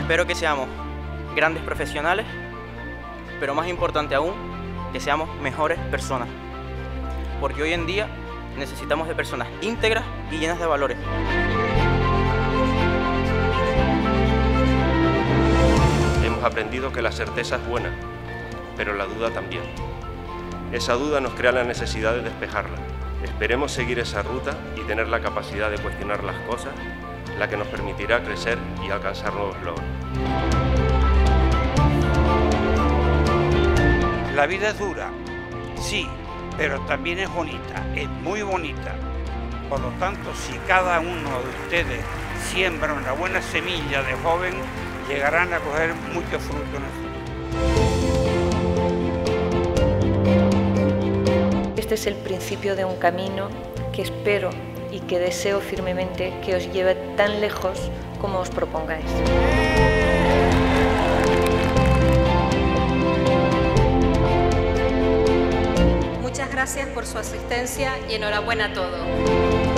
Espero que seamos grandes profesionales, pero más importante aún, que seamos mejores personas. Porque hoy en día necesitamos de personas íntegras y llenas de valores. Hemos aprendido que la certeza es buena, pero la duda también. Esa duda nos crea la necesidad de despejarla. Esperemos seguir esa ruta y tener la capacidad de cuestionar las cosas, la que nos permitirá crecer y alcanzar nuevos logros. La vida es dura, sí, pero también es bonita, es muy bonita. Por lo tanto, si cada uno de ustedes siembra una buena semilla de joven, llegarán a coger mucho fruto en el futuro. Este es el principio de un camino que espero y que deseo firmemente que os lleve tan lejos como os propongáis. Muchas gracias por su asistencia y enhorabuena a todos.